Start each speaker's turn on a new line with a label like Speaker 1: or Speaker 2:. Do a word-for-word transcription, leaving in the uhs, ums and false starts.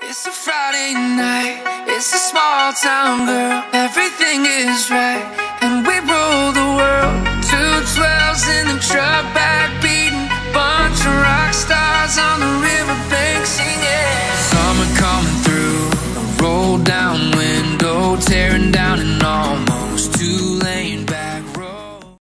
Speaker 1: It's a Friday night, it's a small town girl. Everything is right, and we rule the world. Two twelves in the truck, back beating. Bunch of rock stars on the riverbank singing. Summer coming through, a roll down window, tearing down an almost too